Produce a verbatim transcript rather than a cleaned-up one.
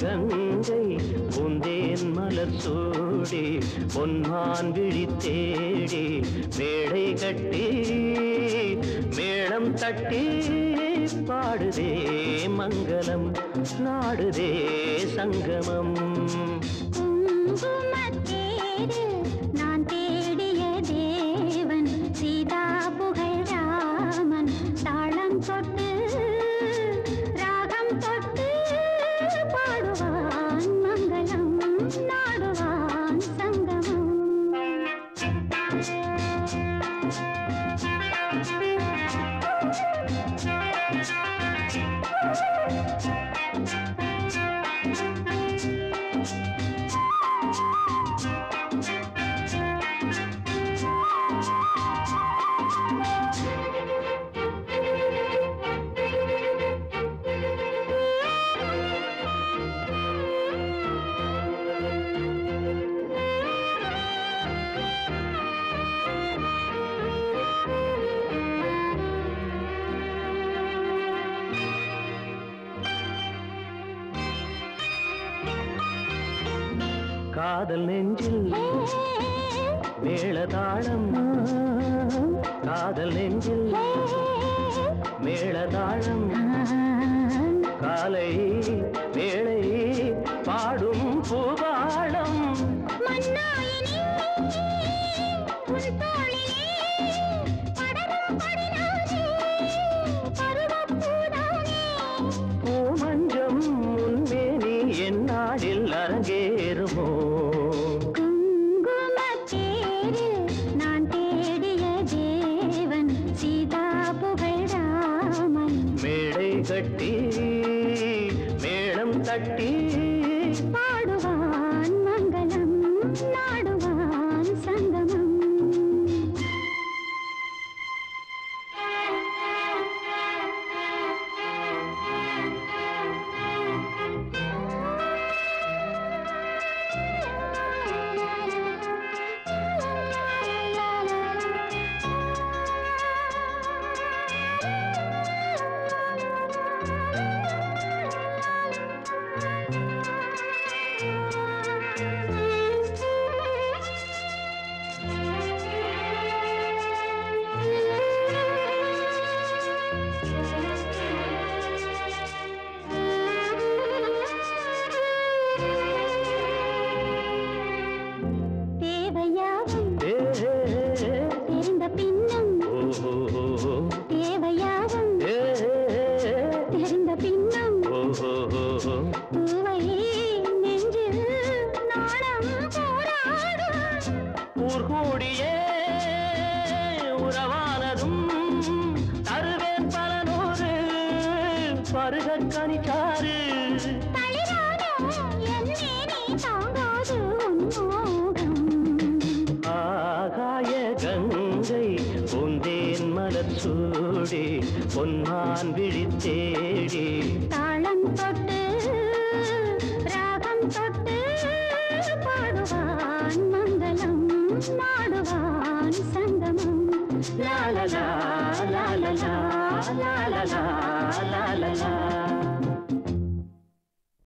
கங்கை பூந்தேன் மலர் சூடி பொன்மான் விழி தேடி மேடை கட்டி மேளம் தட்டி பாடுதே மங்களம் நாடுதே சங்கமம். நான் தேடிய தேவன் சீதா புகழ் ராமன் தாளம் தொட்டு ராகம் தொட்டு பாடுவான் மங்களம் நாடுவான் சங்கமம். காதல் நெஞ்சில் மேளதாளம் காதல் நெஞ்சில் மேளதாளம் காலை வேளை பாடும் பூபாளம். பூமஞ்சம் முன்மேனி என் நாடில் அரங்கேறுமோ. கட்டி மேளம் தட்டி பாடுவான் மங்களம் நாடுவான் சங்கமம். பொன்மான் விழி தேடி தாளம் தொட்டு ராகம் தொட்டு பாடுவான் மங்களம் நாடுவான் சங்கமம். லா லா லா லா லா லா லா லா லா லா.